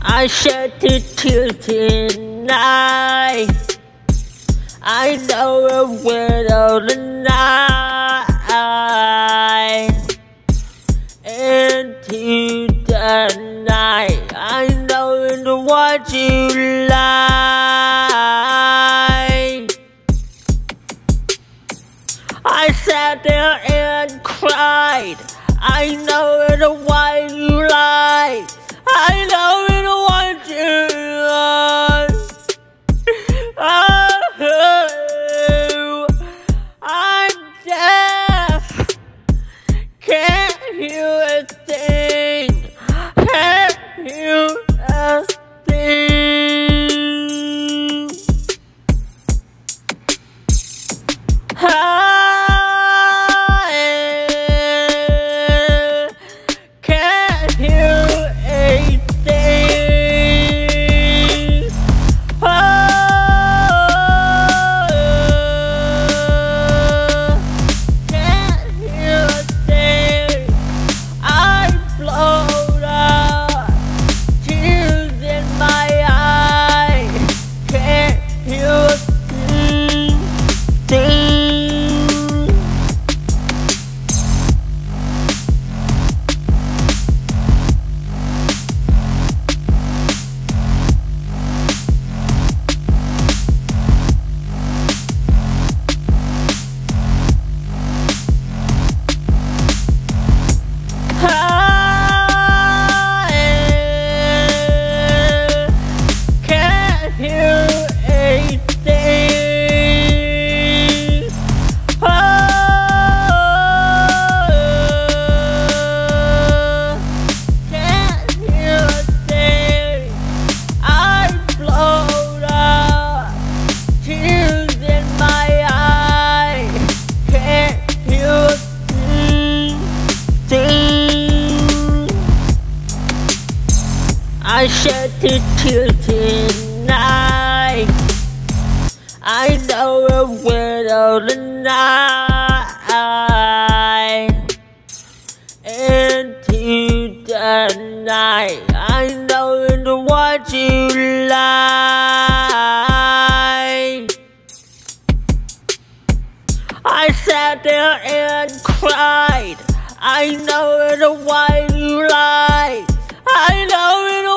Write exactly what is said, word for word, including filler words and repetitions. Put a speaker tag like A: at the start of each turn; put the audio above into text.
A: I shed the tears tonight. I know it will tonight. Into the night, I know it's what you like. I sat there and cried. I know it's what you like. I know it's what you like. Oh, I'm deaf. Can't hear a thing. Can't hear a thing. I can't hear a thing. Oh, can't hear a thing. I'm blown up, tears in my eyes. Can't hear a thing, thing. I can't hear a thing. Oh, can't hear a thing. I'm blown up, tears in my eyes. Can't hear a thing, thing. I shed the tears tonight. I know it will tonight. Into the night, I know it's what you like. I sat there and cried. I know it's what you like. I know it's